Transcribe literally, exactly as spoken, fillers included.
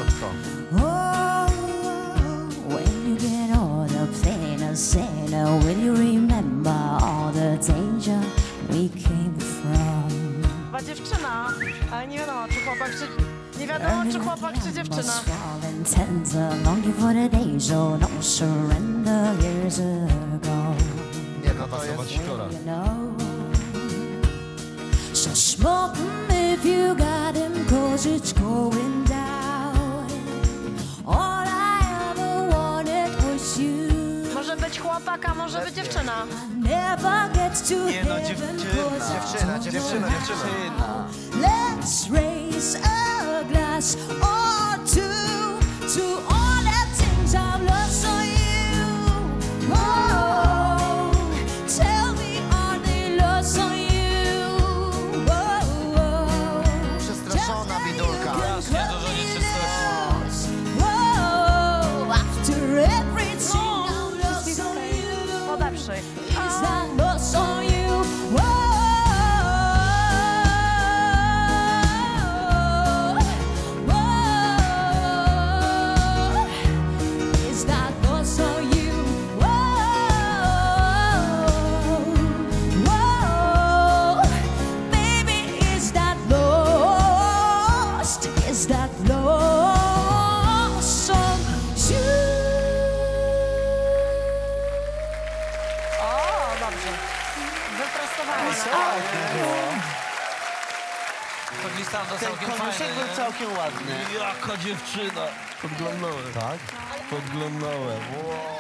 krótko. Oh, when you get all the pain sinner, will you remember all the danger we came from? Chyba dziewczyna, ale nie wiadomo czy chłopak, czy... Nie wiadomo czy chłopak, czy dziewczyna. Longing for the days of no surrender years ago. Nie, no to jest... You know. So smoke 'em if you got him, 'cause it's going down. All I ever wanted was you. Może być chłopak, a może być dziewczyna. Never gets to Nie no, heaven, dziewczyna. 'cause I Dziewczyna, dziewczyna, dziewczyna. Let's raise a glass or two to all the things I've lost on you. Oh, tell me, are they lost on you? Oh, oh. Przestraszona bidulka. Strasznie dużo nie przestraszy. Oh, after everything I've lost on you. Podeprzyj. Is that lost on you? Whoa. Podlistałem to Ten całkiem koniuszek fajny, był nie? całkiem ładny. Jaka dziewczyna! Podglądałem. Tak? Podglądałem. Wow.